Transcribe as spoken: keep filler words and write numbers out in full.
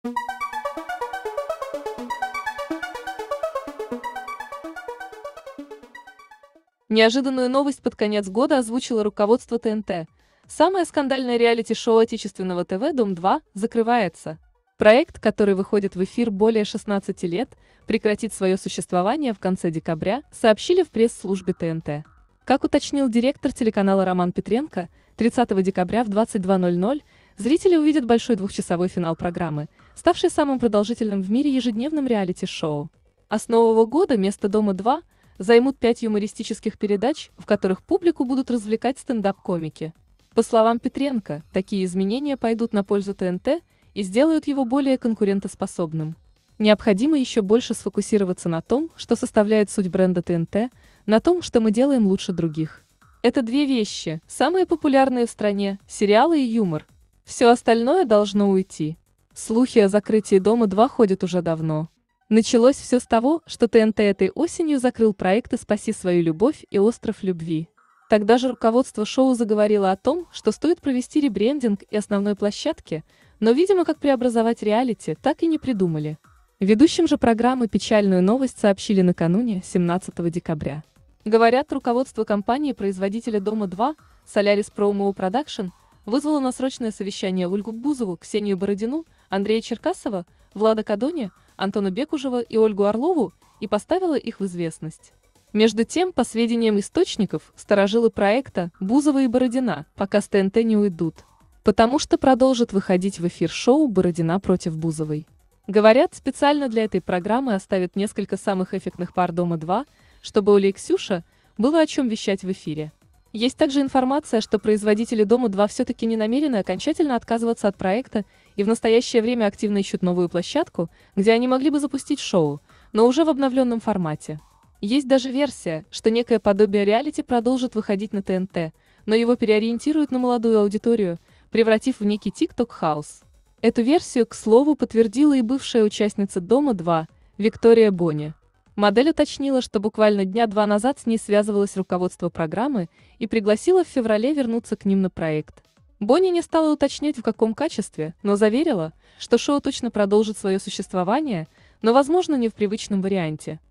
Неожиданную новость под конец года озвучило руководство Т Н Т. Самое скандальное реалити-шоу отечественного Т В «Дом-два» закрывается. Проект, который выходит в эфир более шестнадцати лет, прекратит свое существование в конце декабря, сообщили в пресс-службе Т Н Т. Как уточнил директор телеканала Роман Петренко, тридцатого декабря в двадцать два ноль ноль зрители увидят большой двухчасовой финал программы, ставший самым продолжительным в мире ежедневным реалити-шоу. А с Нового года место «Дома-два» займут пять юмористических передач, в которых публику будут развлекать стендап-комики. По словам Петренко, такие изменения пойдут на пользу Т Н Т и сделают его более конкурентоспособным. Необходимо еще больше сфокусироваться на том, что составляет суть бренда Т Н Т, на том, что мы делаем лучше других. Это две вещи, самые популярные в стране – сериалы и юмор. Все остальное должно уйти. Слухи о закрытии «Дома-два» ходят уже давно. Началось все с того, что Т Н Т этой осенью закрыл проекты «Спаси свою любовь» и «Остров любви». Тогда же руководство шоу заговорило о том, что стоит провести ребрендинг и основной площадки, но, видимо, как преобразовать реалити, так и не придумали. Ведущим же программы печальную новость сообщили накануне, семнадцатого декабря. Говорят, руководство компании-производителя «Дома-два» Solaris Promo Production вызвало на срочное совещание Ольгу Бузову, Ксению Бородину, Андрея Черкасова, Влада Кадони, Антона Бекужева и Ольгу Орлову и поставила их в известность. Между тем, по сведениям источников, старожилы проекта Бузова и Бородина пока с Т Н Т не уйдут, потому что продолжат выходить в эфир шоу «Бородина против Бузовой». Говорят, специально для этой программы оставят несколько самых эффектных пар «Дома-два», чтобы Оля и Ксюша было о чем вещать в эфире. Есть также информация, что производители «Дома-два» все-таки не намерены окончательно отказываться от проекта и в настоящее время активно ищут новую площадку, где они могли бы запустить шоу, но уже в обновленном формате. Есть даже версия, что некое подобие реалити продолжит выходить на Т Н Т, но его переориентируют на молодую аудиторию, превратив в некий тик-ток-хаус. Эту версию, к слову, подтвердила и бывшая участница «Дома-два» Виктория Бони. Модель уточнила, что буквально дня два назад с ней связывалось руководство программы и пригласила в феврале вернуться к ним на проект. Бони не стала уточнять, в каком качестве, но заверила, что шоу точно продолжит свое существование, но, возможно, не в привычном варианте.